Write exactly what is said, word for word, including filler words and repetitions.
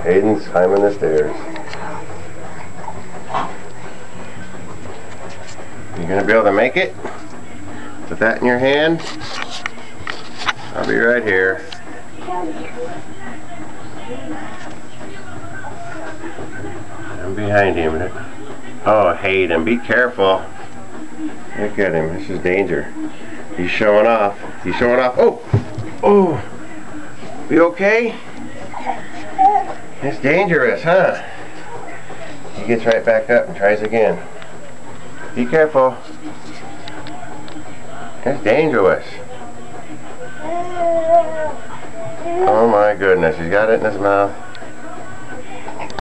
Hayden's climbing the stairs. You gonna be able to make it? With that in your hand? I'll be right here. I'm behind him. Oh, Hayden, be careful. Look at him. This is danger. He's showing off. He's showing off. Oh! Oh! Be okay? It's dangerous, huh? He gets right back up and tries again. Be careful. It's dangerous. Oh my goodness, he's got it in his mouth.